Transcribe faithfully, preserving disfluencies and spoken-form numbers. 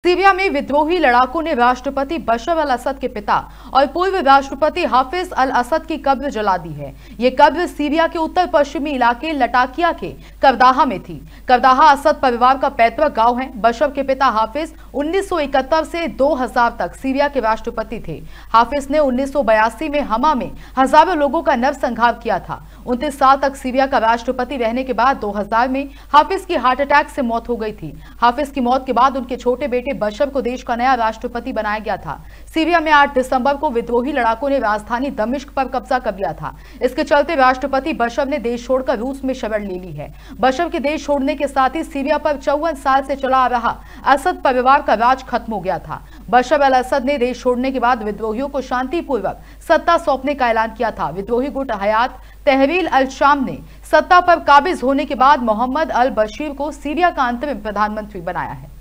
Syria में विद्रोही लड़ाकों ने राष्ट्रपति बशर अल असद के पिता और पूर्व राष्ट्रपति हाफिज अल असद की कब्र जला दी है। ये कब्र सीरिया के उत्तर पश्चिमी इलाके लटाकिया के करदाहा में थी। करदाहा असद परिवार का पैतृक गांव है। बशर के पिता हाफिज उन्नीस सौ इकहत्तर से दो हज़ार तक सीरिया के राष्ट्रपति थे। हाफिज ने उन्नीस सौ बयासी में हमा में हजारों लोगों का नरसंहार किया था। उनतीस साल तक सीरिया का राष्ट्रपति रहने के बाद दो हज़ार में हाफिज की हार्ट अटैक से मौत हो गई थी। हाफिज की मौत के बाद उनके छोटे बेटे बशर को देश का नया राष्ट्रपति बनाया गया था। सीरिया में आठ दिसंबर को विद्रोही लड़ाकों ने राजधानी दमिश्क पर कब्जा कर लिया था। इसके चलते राष्ट्रपति बशर ने देश छोड़कर रूस में शरण ले ली है। बशर के देश छोड़ने के साथ ही सीरिया पर चौवन साल से चला आ रहा असद परिवार का राज खत्म हो गया था। बशर अल असद ने देश छोड़ने के बाद विद्रोहियों को शांतिपूर्वक सत्ता सौंपने का ऐलान किया था। विद्रोही गुट हयात तहरीर अल शाम ने सत्ता पर काबिज होने के बाद मोहम्मद अल बशीर को सीरिया का अंतरिम प्रधानमंत्री बनाया है।